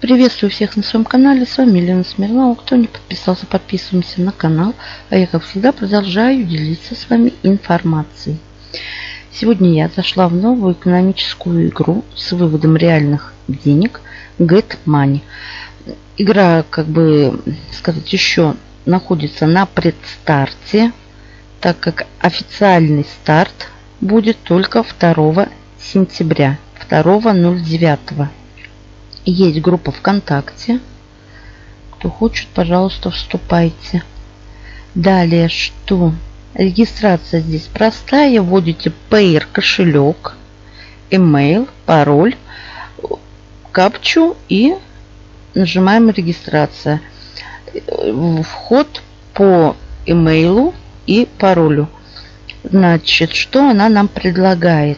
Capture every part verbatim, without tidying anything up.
Приветствую всех на своем канале. С вами Елена Смирнова. Кто не подписался, подписываемся на канал. А я, как всегда, продолжаю делиться с вами информацией. Сегодня я зашла в новую экономическую игру с выводом реальных денег Get Money. Игра, как бы сказать, еще находится на предстарте, так как официальный старт будет только второго сентября, второго ноль девятого. Есть группа ВКонтакте. Кто хочет, пожалуйста, вступайте. Далее что? Регистрация здесь простая. Вводите Payer кошелек, email, пароль, капчу и нажимаем регистрация. Вход по имейлу и паролю. Значит, что она нам предлагает?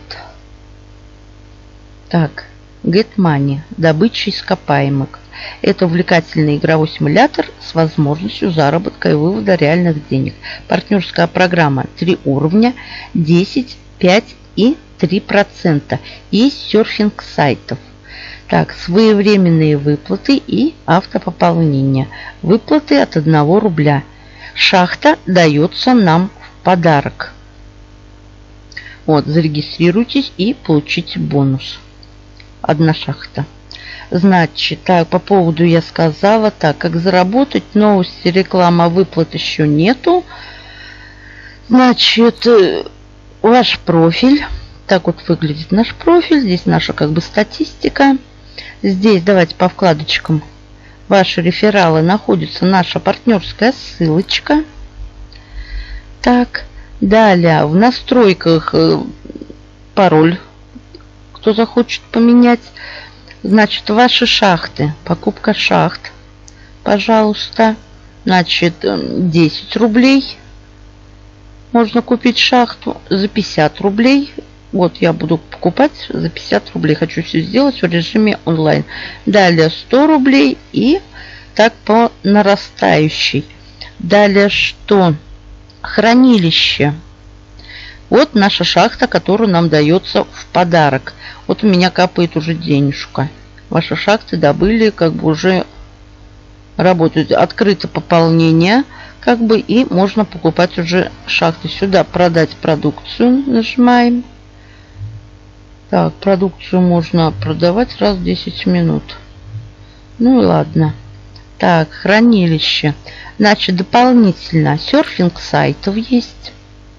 Так. Get Money. Добыча ископаемых. Это увлекательный игровой симулятор с возможностью заработка и вывода реальных денег. Партнерская программа три уровня, десять, пять и три процента. И серфинг сайтов. Так, своевременные выплаты и автопополнение. Выплаты от одного рубля. Шахта дается нам в подарок. Вот, зарегистрируйтесь и получите бонус. Одна шахта. Значит, так, по поводу я сказала, так, как заработать, новости, реклама, выплат еще нету. Значит, ваш профиль, так вот выглядит наш профиль, здесь наша как бы статистика. Здесь давайте по вкладочкам ваши рефералы находится наша партнерская ссылочка. Так, далее в настройках пароль. Кто захочет поменять, значит, ваши шахты, покупка шахт, пожалуйста, значит, десять рублей можно купить шахту за пятьдесят рублей. Вот я буду покупать за пятьдесят рублей, хочу все сделать в режиме онлайн. Далее сто рублей и так по нарастающей. Далее что? Хранилище. Вот наша шахта, которая нам дается в подарок. Вот у меня капает уже денежка. Ваши шахты добыли, как бы уже работают. Открыто пополнение, как бы, и можно покупать уже шахты. Сюда продать продукцию нажимаем. Так, продукцию можно продавать раз в десять минут. Ну и ладно. Так, хранилище. Значит, дополнительно серфинг сайтов есть.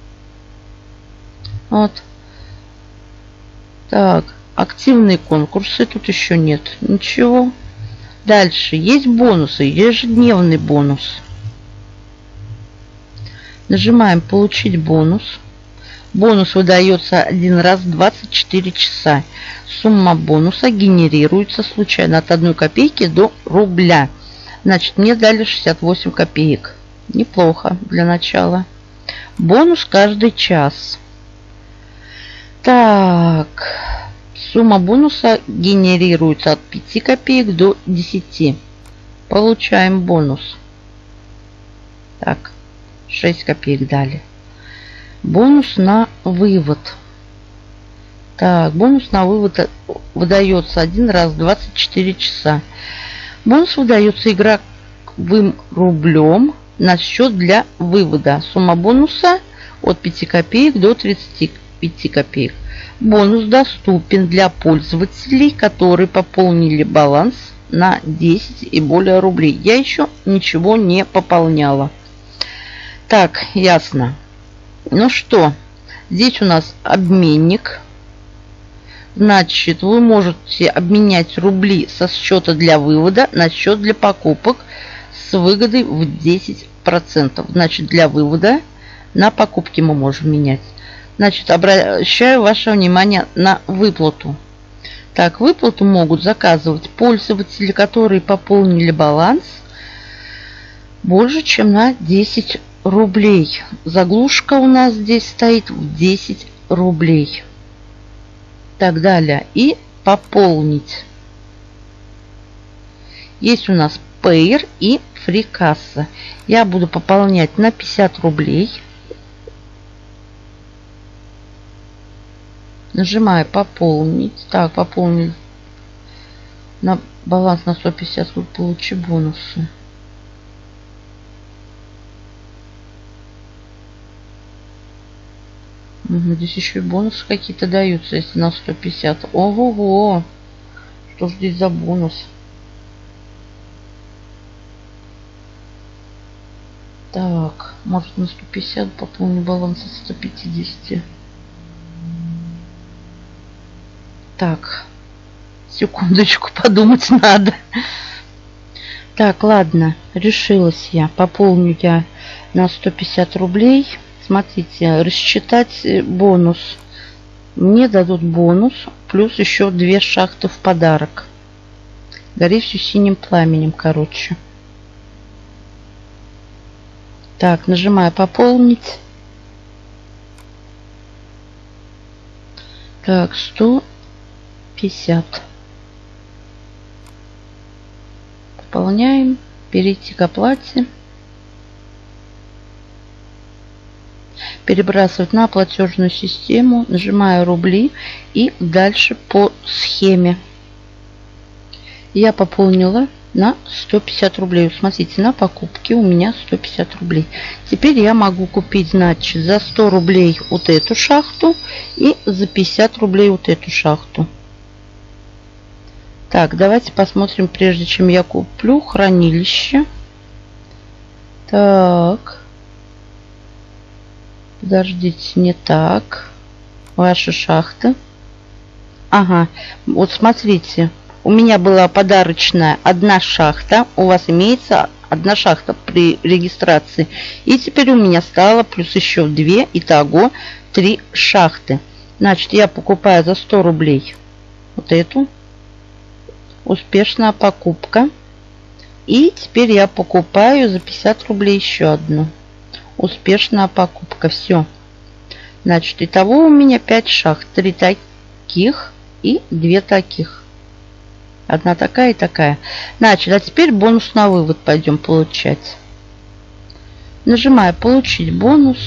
Вот. Так, активные конкурсы. Тут еще нет ничего. Дальше есть бонусы. Ежедневный бонус. Нажимаем получить бонус. Бонус выдается один раз в двадцать четыре часа. Сумма бонуса генерируется случайно от одной копейки до рубля. Значит, мне дали шестьдесят восемь копеек. Неплохо для начала. Бонус каждый час. Так, сумма бонуса генерируется от пяти копеек до десяти. Получаем бонус. Так, шесть копеек дали. Бонус на вывод. Так, бонус на вывод выдается один раз в двадцать четыре часа. Бонус выдается игровым рублем на счет для вывода. Сумма бонуса от пяти копеек до тридцати пяти копеек. Бонус доступен для пользователей, которые пополнили баланс на десять и более рублей. Я еще ничего не пополняла. Так, ясно. Ну что, здесь у нас обменник. Значит, вы можете обменять рубли со счета для вывода на счет для покупок с выгодой в десять процентов. Значит, для вывода на покупки мы можем менять. Значит, обращаю ваше внимание на выплату. Так, выплату могут заказывать пользователи, которые пополнили баланс больше, чем на десять рублей. Заглушка у нас здесь стоит в десять рублей. Так, далее. И пополнить. Есть у нас Payer и фрикасса. Я буду пополнять на пятьдесят рублей. Нажимаю пополнить. Так, пополнить На баланс на сто пятьдесят рублей получи бонусы. Угу, здесь еще и бонусы какие-то даются, если на сто пятьдесят. Ого-го! Что же здесь за бонус? Так, может на сто пятьдесят пополню баланс от ста пятидесяти. Так, секундочку, подумать надо. Так, ладно, решилась я. Пополню я на сто пятьдесят рублей. Смотрите, рассчитать бонус. Мне дадут бонус, плюс еще две шахты в подарок. Гори все синим пламенем, короче. Так, нажимаю пополнить. Так, сто пятьдесят. Пополняем. Перейти к оплате. Перебрасывать на платежную систему. Нажимаю рубли и дальше по схеме. Я пополнила на сто пятьдесят рублей. Смотрите, на покупке у меня сто пятьдесят рублей. Теперь я могу купить, значит, за сто рублей вот эту шахту и за пятьдесят рублей вот эту шахту. Так, давайте посмотрим, прежде чем я куплю, хранилище. Так. Подождите, не так. Ваши шахты. Ага, вот смотрите. У меня была подарочная одна шахта. У вас имеется одна шахта при регистрации. И теперь у меня стало плюс еще две. Итого три шахты. Значит, я покупаю за сто рублей вот эту. Успешная покупка. И теперь я покупаю за пятьдесят рублей еще одну. Успешная покупка. Все. Значит, итого у меня пять шахт. три таких и две таких. Одна такая и такая. Значит, а теперь бонус на вывод пойдем получать. Нажимаю получить бонус.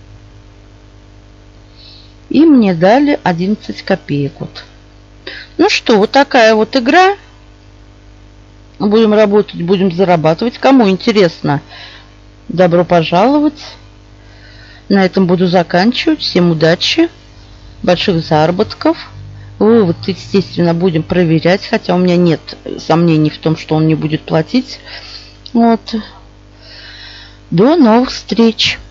И мне дали одиннадцать копеек. Вот. Ну что, вот такая вот игра. Будем работать, будем зарабатывать. Кому интересно, добро пожаловать. На этом буду заканчивать. Всем удачи, больших заработков. Вывод, естественно, будем проверять, хотя у меня нет сомнений в том, что он не будет платить. Вот. До новых встреч!